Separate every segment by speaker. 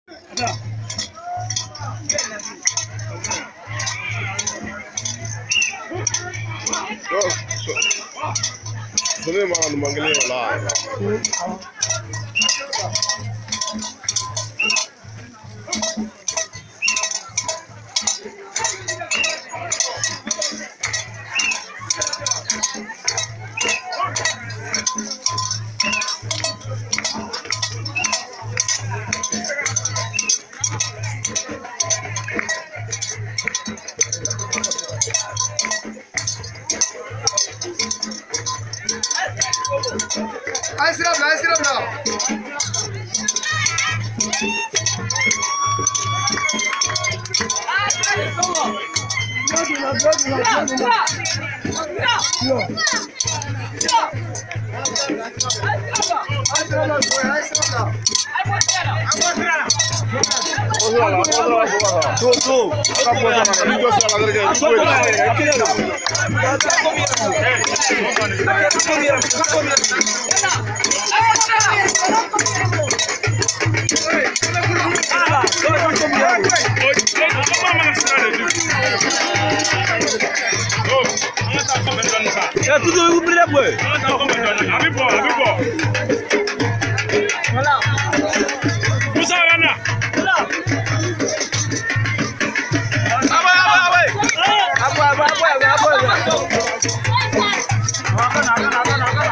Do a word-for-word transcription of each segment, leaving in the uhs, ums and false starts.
Speaker 1: Sini makan manggilnya lah.
Speaker 2: Ayo siram dah, siram dah.
Speaker 1: Tuh tuh, kamu jangan ini juga salah kerja.
Speaker 3: Ya tudo eu brilha boy.
Speaker 4: Abi bo, abi bo.
Speaker 3: Wala.
Speaker 4: Musa gana.
Speaker 3: Wala.
Speaker 2: Aba aba aba.
Speaker 3: Apa apa apa apa. Akan akan akan akan.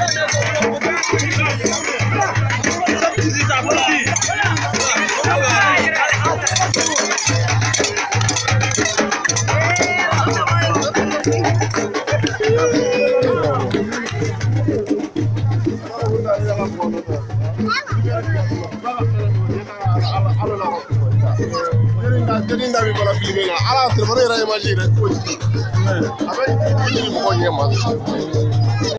Speaker 3: Subsidi subsidi.
Speaker 1: Jadi ndak bi bala filmé na ala téléphone ray imagine rek ko ci. Avec ni mo ko ñemal.